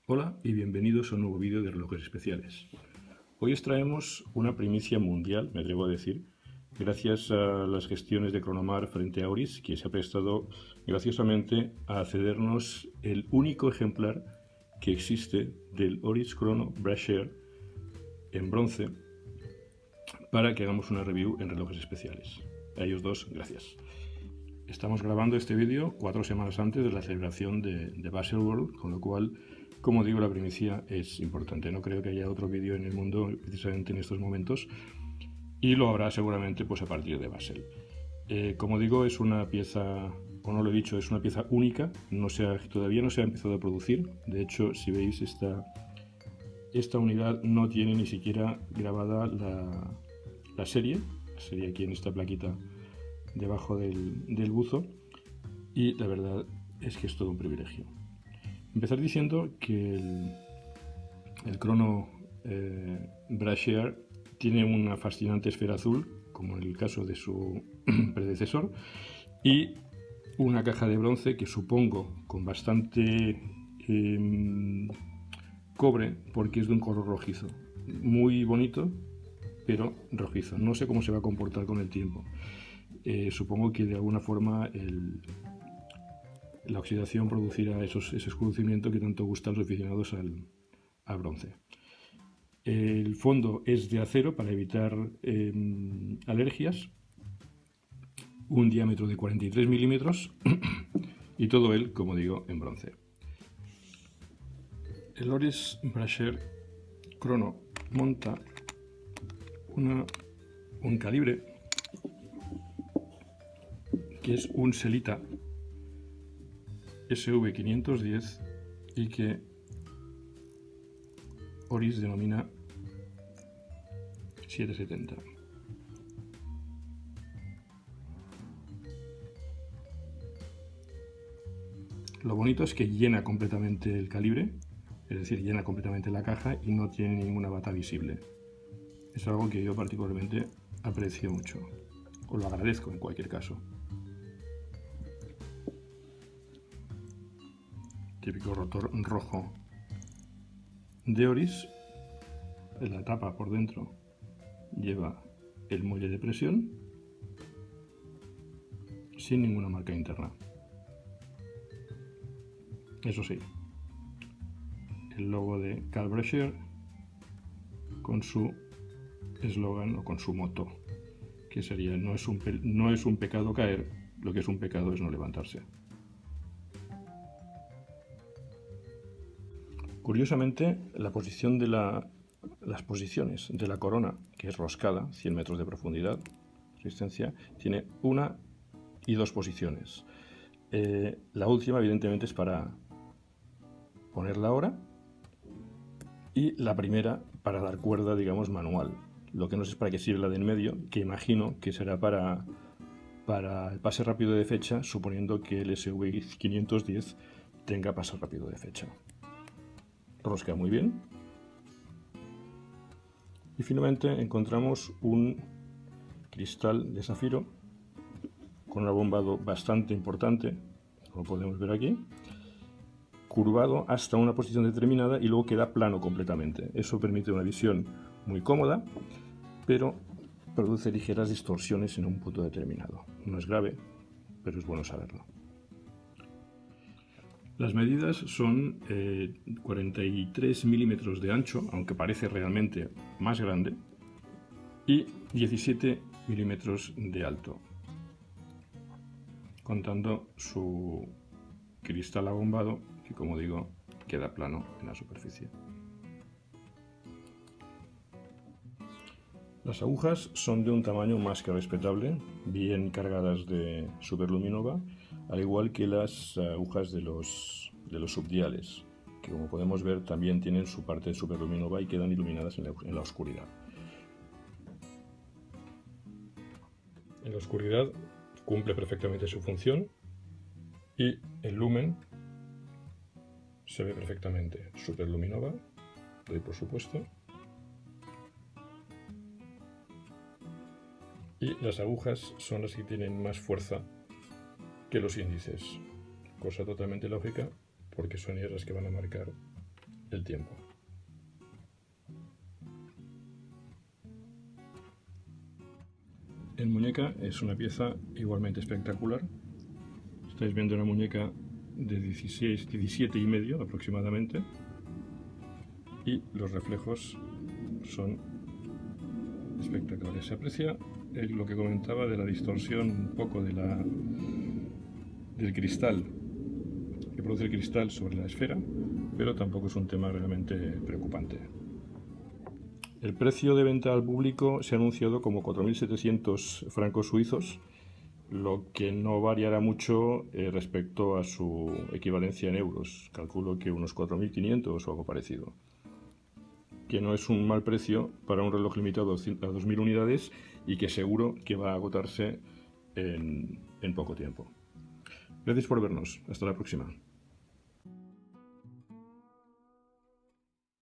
Hola y bienvenidos a un nuevo vídeo de relojes especiales. Hoy os traemos una primicia mundial, me atrevo a decir, gracias a las gestiones de Chronomar frente a Oris, que se ha prestado graciosamente a cedernos el único ejemplar que existe del Oris Chrono Brashear en bronce para que hagamos una review en relojes especiales. A ellos dos, gracias. Estamos grabando este vídeo 4 semanas antes de la celebración de Baselworld, con lo cual, como digo, la primicia es importante. No creo que haya otro vídeo en el mundo precisamente en estos momentos, y lo habrá seguramente pues a partir de Basel. Como digo, es una pieza, o no lo he dicho, es una pieza única, todavía no se ha empezado a producir. De hecho, si veis, esta unidad no tiene ni siquiera grabada la serie aquí en esta plaquita debajo del buzo, y la verdad es que es todo un privilegio. Empezar diciendo que el Chrono Brashear tiene una fascinante esfera azul, como en el caso de su predecesor, y una caja de bronce que supongo con bastante cobre, porque es de un color rojizo, muy bonito, pero rojizo. No sé cómo se va a comportar con el tiempo. Supongo que de alguna forma la oxidación producirá ese escurrimiento que tanto gusta a los aficionados al bronce. El fondo es de acero para evitar alergias, un diámetro de 43 milímetros y todo él, como digo, en bronce. El Oris Brashear Chrono monta un calibre que es un Sellita SV510 y que Oris denomina 770. Lo bonito es que llena completamente el calibre, es decir, llena completamente la caja y no tiene ninguna bata visible. Es algo que yo particularmente aprecio mucho, o lo agradezco en cualquier caso. Típico rotor rojo de Oris. En la tapa por dentro lleva el muelle de presión sin ninguna marca interna. Eso sí, el logo de Carl Brashear con su eslogan o con su moto, que sería: no es un pecado caer, lo que es un pecado es no levantarse. Curiosamente, las posiciones de la corona, que es roscada, 100 metros de profundidad, resistencia, tiene una y dos posiciones. La última, evidentemente, es para poner la hora, y la primera para dar cuerda, digamos, manual. Lo que no sé es para qué sirve la de en medio, que imagino que será para el pase rápido de fecha, suponiendo que el SV510 tenga pase rápido de fecha. Rosca muy bien. Y finalmente encontramos un cristal de zafiro con un abombado bastante importante, como podemos ver aquí, curvado hasta una posición determinada y luego queda plano completamente. Eso permite una visión muy cómoda, pero produce ligeras distorsiones en un punto determinado. No es grave, pero es bueno saberlo. Las medidas son 43 milímetros de ancho, aunque parece realmente más grande, y 17 milímetros de alto, contando su cristal abombado, que, como digo, queda plano en la superficie. Las agujas son de un tamaño más que respetable, bien cargadas de superluminova, al igual que las agujas de los subdiales, que, como podemos ver, también tienen su parte de superluminova y quedan iluminadas en la oscuridad. En la oscuridad cumple perfectamente su función y el lumen se ve perfectamente. Superluminova, doy por supuesto. Y las agujas son las que tienen más fuerza que los índices, cosa totalmente lógica, porque son ellas las que van a marcar el tiempo. En muñeca es una pieza igualmente espectacular. Estáis viendo una muñeca de 17 y medio aproximadamente, y los reflejos son espectaculares. Se aprecia lo que comentaba de la distorsión un poco del cristal que produce el cristal sobre la esfera, pero tampoco es un tema realmente preocupante. El precio de venta al público se ha anunciado como 4.700 francos suizos, lo que no variará mucho respecto a su equivalencia en euros. Calculo que unos 4.500 o algo parecido, que no es un mal precio para un reloj limitado a 2.000 unidades y que seguro que va a agotarse en poco tiempo. Gracias por vernos. Hasta la próxima.